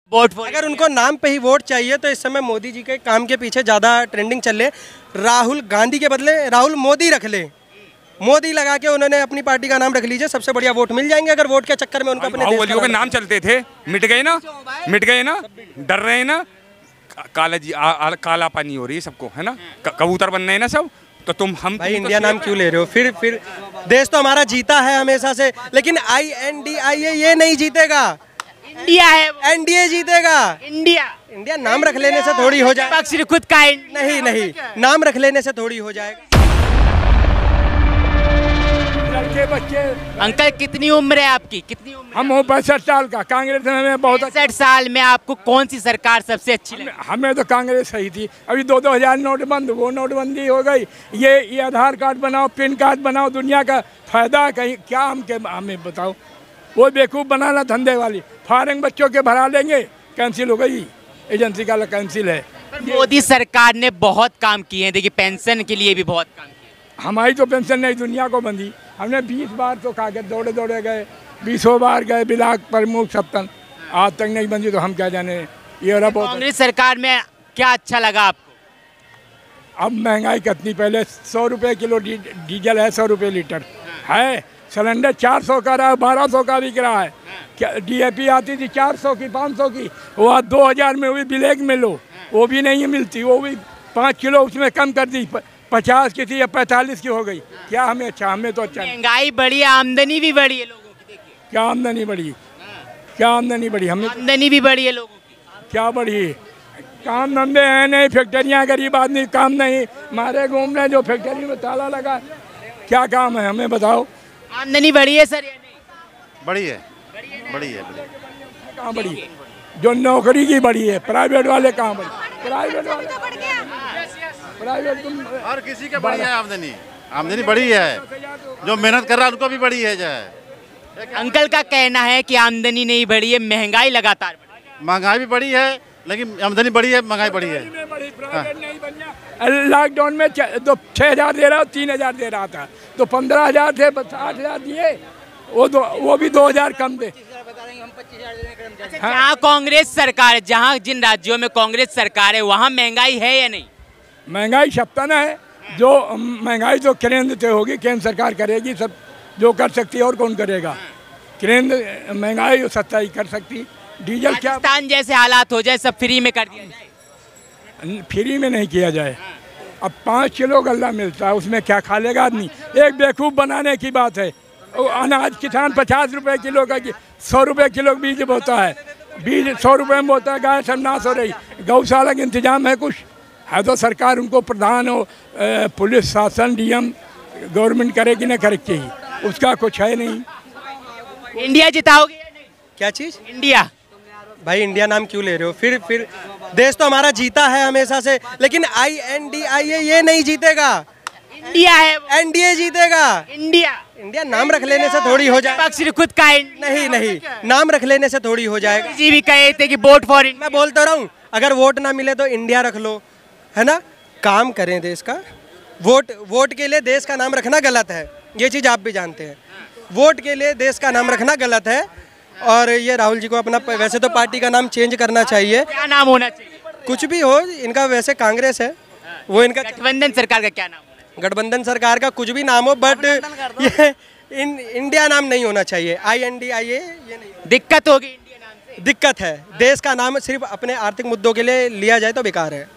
Vote for अगर उनको नाम पे ही वोट चाहिए तो इस समय मोदी जी के काम के पीछे ज़्यादा ट्रेंडिंग चल रहे। राहुल गांधी के बदले राहुल मोदी रख ले, मोदी लगा के उन्होंने अपनी पार्टी का नाम रख लीजिए, सबसे बढ़िया वोट मिल जाएंगे। अगर वोट के चक्कर में उनको अपने देश बाहुबलियों के नाम चलते थे, मिट गए ना, मिट गए ना, डर रहे हैं ना, काला पानी हो रही है सबको, है ना, कबूतर बन रहे हैं ना सब। तो तुम हम भाई इंडिया नाम क्यों ले रहे हो? फिर देश तो हमारा जीता है हमेशा से, लेकिन INDIA ये नहीं जीतेगा, इंडिया है, NDA जीतेगा। इंडिया नाम रख लेने से थोड़ी हो जाए, पक्ष खुद का नहीं नाम रख लेने से थोड़ी हो जाएगा। लड़के बच्चे। अंकल कितनी उम्र है आपकी? कितनी उम्र? हम हो 65 साल का। कांग्रेस में बहुत 65 साल में आपको कौन सी सरकार सबसे अच्छी लगी? हमें तो कांग्रेस सही थी। अभी 2000 नोट बंद, वो नोटबंदी हो गई। ये आधार कार्ड बनाओ, पिन कार्ड बनाओ, दुनिया का फायदा कहीं क्या हमें बताओ। वो बेवकूफ़ बनाना धंधे वाली, फॉरेन बच्चों के भरा लेंगे, कैंसिल हो गई, एजेंसी का कैंसिल है। मोदी सरकार ने बहुत काम किए हैं, देखिए पेंशन के लिए भी बहुत काम किया। हमारी तो पेंशन नहीं, दुनिया को बंदी। हमने 20 बार तो कागज दौड़े गए, 20 बार गए, बिलाक प्रमुख सप्तन, आज तक नहीं बंदी। तो हम क्या जाने। ये कांग्रेस सरकार में क्या अच्छा लगा आपको? अब महंगाई कितनी, पहले 100 रुपये किलो डीजल है, 100 रुपये लीटर है। सिलेंडर 400 का रहा है, 1200 का बिक रहा है। क्या DAP आती थी 400 की, 500 की, वो आज 2000 में, वो भी ब्लैक में लो, वो भी नहीं मिलती। वो भी 5 किलो उसमें कम कर दी, 50 की थी या 45 की हो गई। क्या हमें अच्छा, हमें तो अच्छा। महंगाई बढ़ी है, आमदनी भी बढ़ी है लोगों की। देखिए क्या आमदनी बढ़ी, क्या आमदनी बढ़ी, हमें आमदनी भी बढ़ी है लोगों की। क्या बढ़ी? काम धंधे हैं नहीं, फैक्ट्रियाँ, गरीब आदमी काम नहीं, मारे घूम रहे, जो फैक्ट्री में ताला लगा, क्या काम है हमें बताओ। आमदनी बढ़ी है सर या नहीं? बड़ी है, बड़ी है। कहाँ बढ़ी? जो नौकरी की बढ़ी है, प्राइवेट वाले कहाँ बढ़ी? प्राइवेट तुम हर किसी के बड़ी है आमदनी बड़ी है। जो मेहनत कर रहा है उनको भी बड़ी है। अंकल का कहना है कि आमदनी नहीं बढ़ी है, महंगाई लगातार बढ़ी है। महंगाई भी बड़ी है, लेकिन आमदनी बड़ी है, महंगाई बड़ी है। लॉकडाउन में तो 6000 दे रहा, 3000 दे रहा था, तो 15000 थे, 8000 दिए, वो भी 2000 कम थे। जहाँ कांग्रेस सरकार, जहाँ जिन राज्यों में कांग्रेस सरकार है वहाँ महंगाई है या नहीं? महंगाई सप्ताना है। जो महंगाई तो केंद्र से होगी, केंद्र सरकार करेगी, सब जो कर सकती है, और कौन करेगा? केंद्र महंगाई सस्ता ही कर सकती। डीजल क्या राजस्थान जैसे हालात हो जाए, सब फ्री में कर दिया जाए? फ्री में नहीं किया जाए। अब 5 किलो गल्ला मिलता है, उसमें क्या खा लेगा आदमी? एक बेवकूफ़ बनाने की बात है। अनाज किसान 50 रुपये किलो का, 100 रुपये किलो बीज बोता है, बीज 100 रुपये में बोता है। गाय सब नाश हो रही। गौशाला का इंतजाम है कुछ? है तो सरकार, उनको प्रधान हो, पुलिस शासन, DM गवर्नमेंट करेगी ना करेगी, उसका कुछ है नहीं। इंडिया जिताओगे या नहीं? क्या चीज़? इंडिया। भाई इंडिया नाम क्यों ले रहे हो? फिर देश तो हमारा जीता है हमेशा से, लेकिन INDIA ये नहीं जीतेगा, इंडिया है, NDA जीतेगा। इंडिया नाम रख लेने से थोड़ी हो जाए, पक्ष खुद का नहीं नाम रख लेने से थोड़ी हो जाएगा। जी भी कहे थे कि वोट फॉर इंडिया। मैं बोलता रहा हूँ, अगर वोट ना मिले तो इंडिया रख लो, है ना। काम करें देश का। वोट के लिए देश का नाम रखना गलत है, ये चीज़ आप भी जानते हैं। वोट के लिए देश का नाम रखना गलत है, और ये राहुल जी को अपना वैसे तो पार्टी का नाम चेंज करना चाहिए। क्या नाम होना चाहिए? कुछ भी हो, इनका वैसे कांग्रेस है, वो इनका गठबंधन सरकार का क्या नाम होना चाहिए? गठबंधन सरकार का कुछ भी नाम हो, बट ये इंडिया नाम नहीं होना चाहिए। INDIA ये नहीं। दिक्कत होगी इंडिया नाम से? दिक्कत है। देश का नाम सिर्फ अपने आर्थिक मुद्दों के लिए लिया जाए तो बेकार है,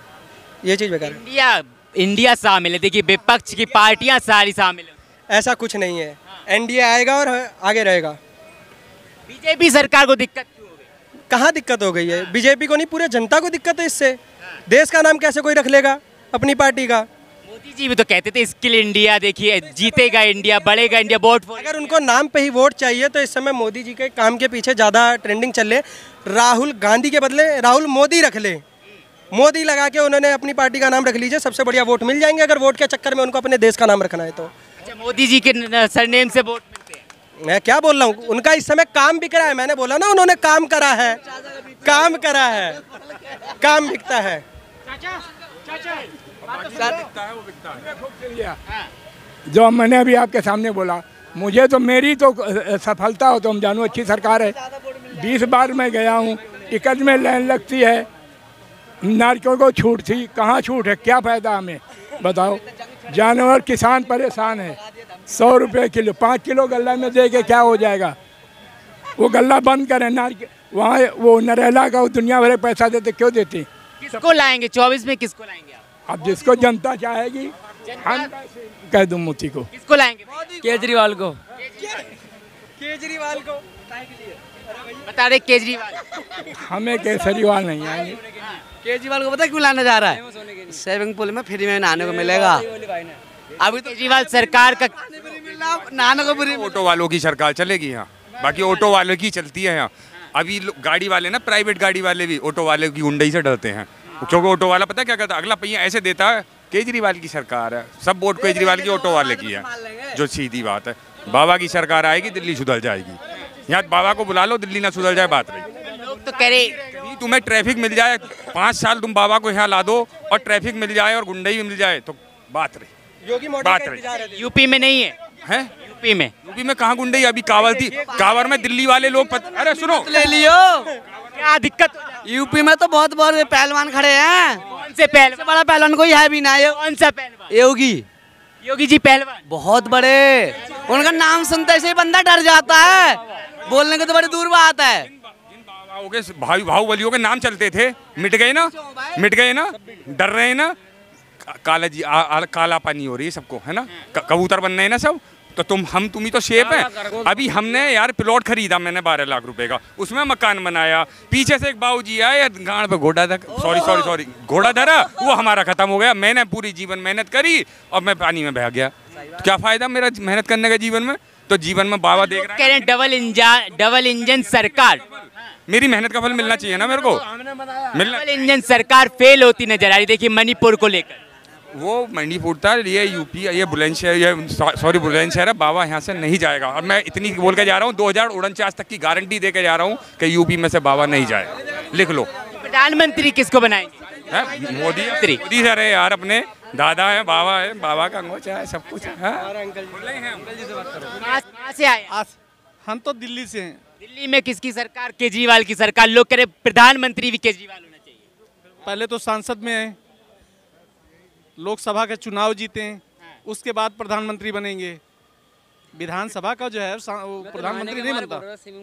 ये चीज़ बेकार है। इंडिया शामिल है, देखिए विपक्ष की पार्टियां सारी शामिल है। ऐसा कुछ नहीं है। NDA आएगा और आगे रहेगा। बीजेपी सरकार को दिक्कत क्यों हो गई? कहाँ दिक्कत हो गई है? बीजेपी को नहीं, पूरे जनता को दिक्कत है इससे। देश का नाम कैसे कोई रख लेगा अपनी पार्टी का? मोदी जी भी तो कहते थे स्किल इंडिया, देखिए जीतेगा इंडिया, बढ़ेगा इंडिया, वोट फॉर। अगर उनको नाम पे ही वोट चाहिए तो इस समय मोदी जी के काम के पीछे ज़्यादा ट्रेंडिंग चल रहे। राहुल गांधी के बदले राहुल मोदी रख ले, मोदी लगा के उन्होंने अपनी पार्टी का नाम रख लीजिए, सबसे बढ़िया वोट मिल जाएंगे। अगर वोट के चक्कर में उनको अपने देश का नाम रखना है तो। अच्छा, मोदी जी के सरनेम से वोट मिलते हैं? मैं क्या बोल रहा हूँ, उनका इस समय काम बिक रहा है। मैंने बोला ना, उन्होंने काम करा है, काम करा है, काम बिकता है। जो मैंने अभी आपके सामने बोला, मुझे तो मेरी तो सफलता हो तो हम जानू अच्छी सरकार है। 20 बार मैं गया हूँ, टिकट में लाइन लगती है, नारियों को छूट थी, कहाँ छूट है, क्या फ़ायदा हमें बताओ। जानवर किसान परेशान है, 100 रुपये किलो, 5 किलो गल्ला में दे के क्या हो जाएगा। वो गल्ला बंद करें, वहाँ वो नरेला का वो दुनिया भर पैसा देते, क्यों देते। किसको लाएंगे 24 में, किसको लाएंगे आप? अब जिसको जनता चाहेगी हम कह दूँ मोदी को। किसको लाएंगे? केजरीवाल को। केजरीवाल को बता दे केजरीवाल। हमें केजरीवाल नहीं आएंगे। केजरीवाल को पता क्यों लाना चाह रहा है? स्विमिंग पूल में फ्री में नहाने को मिलेगा। अभी तो केजरीवाल सरकार का नहाने को फ्री। ऑटो वालों की सरकार चलेगी यहाँ, बाकी ऑटो वालों की चलती है यहाँ। अभी गाड़ी वाले ना, प्राइवेट गाड़ी वाले भी ऑटो वाले की गुंडई से डरते हैं, क्योंकि ऑटो वाला पता है क्या करता है, अगला पहिया ऐसे देता है। केजरीवाल की सरकार है, सब वोट केजरीवाल की, ऑटो वाले की है, जो सीधी बात है। बाबा की सरकार आएगी, दिल्ली सुधर जाएगी। यहाँ बाबा को बुला लो, दिल्ली ना सुधर जाए बात रही। लोग तो कह रहे तुम्हें ट्रैफिक मिल जाए, 5 साल तुम बाबा को यहाँ ला दो और ट्रैफिक मिल जाए और गुंडई भी मिल जाए तो बात रही। योगी मोदी बात का रही। इंतजार है। यूपी में नहीं है, हैं? यूपी में कहाँ गुंडई? अभी कांवर थी, कांवर में दिल्ली वाले लोग अरे सुनो, ले लियो। क्या दिक्कत हो जाती यूपी में तो बहुत बड़े पहलवान खड़े हैं। है? कौन से पहलवान? सबसे बड़ा पहलवान कोई है भी ना। कौन सा पहलवान? योगी, योगी जी पहलवान बहुत बड़े। उनका नाम सुनते ही बंदा डर जाता है, बोलने को तो बड़ी दूर बात है। बाबाओं के भाई बाहुबलियों के नाम चलते थे, मिट गए ना, मिट गए ना, डर रहे हैं ना। काला जी काला पानी हो रही है सबको, है ना, कबूतर बन रहे हैं ना सब। तो तुम ही तो शेप है। अभी हमने यार प्लॉट खरीदा मैंने 12 लाख रुपए का, उसमें मकान बनाया, पीछे से एक बाबूजी आया गाड़ पे घोड़ा सॉरी घोड़ा धरा, वो हमारा खत्म हो गया। मैंने पूरी जीवन मेहनत करी और मैं पानी में बह गया। तो क्या फायदा मेरा मेहनत करने का जीवन में? तो जीवन में बाबा देख रहे कह रहे हैं डबल इंजन सरकार। मेरी मेहनत का फल मिलना चाहिए ना मेरे को, मिलना। डबल इंजन सरकार फेल होती नजर आ रही। देखिए मणिपुर को लेकर, वो मणिपुर था, ये यूपी, ये बुलंदशहर, ये सॉरी बुलंदशहर है। बाबा यहाँ से नहीं जाएगा और मैं इतनी बोल के जा रहा हूँ, 2049 तक की गारंटी दे के जा रहा हूँ कि यूपी में से बाबा नहीं जाएगा। लिख लो। प्रधानमंत्री किसको बनाएंगे? मोदी सर है यार, अपने दादा है, बाबा का अंगोछा है, सब कुछ है। कहाँ से आए? हम तो दिल्ली से हैं। दिल्ली में किसकी सरकार? केजरीवाल की सरकार। लोग कह रहे प्रधानमंत्री भी केजरीवाल होना चाहिए। पहले तो सांसद में हैं, लोकसभा के चुनाव जीते हैं, उसके बाद प्रधानमंत्री बनेंगे। विधानसभा का जो है वो प्रधानमंत्री नहीं बनता।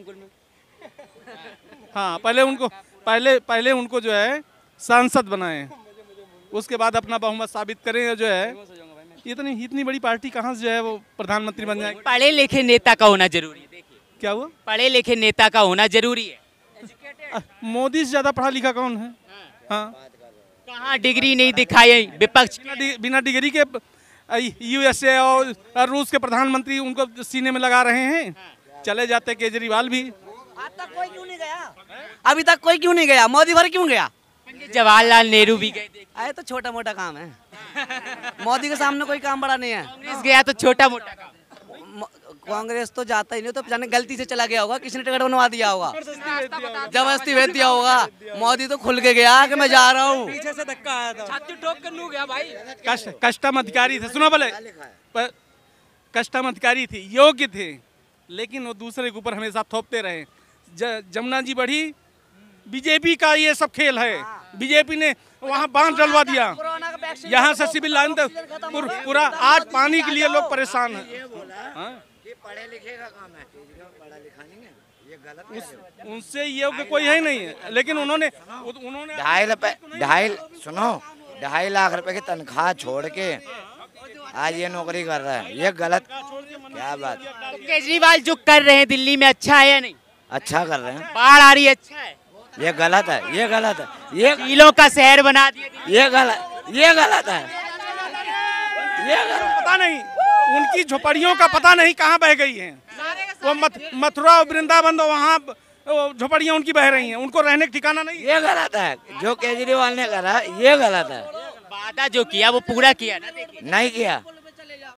हाँ, पहले उनको जो है सांसद बनाए, उसके बाद अपना बहुमत साबित करें। जो है इतनी बड़ी पार्टी कहाँ से जो है वो प्रधानमंत्री बन जाएगी। पढ़े लिखे नेता का होना जरूरी है। देखिए क्या हुआ? पढ़े लिखे नेता का होना जरूरी है। मोदी से ज्यादा पढ़ा लिखा कौन है? हाँ, कहाँ डिग्री नहीं दिखाई विपक्ष। बिना डिग्री के यूएसए और रूस के प्रधानमंत्री उनको सीने में लगा रहे हैं। चले जाते केजरीवाल भी। अब तक कोई क्यों नहीं गया? अभी तक कोई क्यों नहीं गया? मोदी भर क्यों गया? जवाहरलाल नेहरू भी गए। आए तो छोटा मोटा काम है। मोदी के सामने कोई काम बड़ा नहीं है। कांग्रेस गया तो छोटा मोटा काम। कांग्रेस तो जाता ही नहीं, तो जाने गलती से चला गया होगा, किसी ने टिकट बनवा दिया होगा, जबरदस्ती भेज दिया होगा। मोदी तो खुल के गया कि मैं जा रहा हूँ। पीछे से धक्का आया था। छाती ठोक कर लू गया भाई। कस्टम अधिकारी थे, सुनो भले, कस्टम अधिकारी थे, योग्य थे, लेकिन वो दूसरे के ऊपर हमेशा थोपते रहे। जमुना जी बढ़ी, बीजेपी का ये सब खेल है। बीजेपी ने वहाँ बांध डलवा दिया, यहाँ से सिविल लाइन तक पूरा। आज पानी के लिए लोग परेशान हैं। पढ़े लिखे का काम है, पढ़ा लिखा नहीं है, ये गलत है। उनसे ये कोई है नहीं है, लेकिन उन्होंने 2.5 लाख रुपए की तनख्वाह छोड़ के आज ये नौकरी कर रहा है, ये गलत। क्या बात? तो केजरीवाल जो कर रहे हैं दिल्ली में अच्छा है या नहीं? अच्छा कर रहे हैं। बाढ़ आ रही है, अच्छा है। ये गलत है, ये गलत है, ये किलों का शहर बना दिया। ये गलत है, ये गलत। पता नहीं उनकी झोपड़ियों का पता नहीं कहाँ बह गई हैं। वो मथुरा और वृंदावन, वहाँ झोपड़ियाँ उनकी बह रही हैं, उनको रहने का ठिकाना नहीं। ये गलत है जो केजरीवाल ने करा, ये गलत है। वादा जो किया वो पूरा किया ना? देखिए नहीं किया।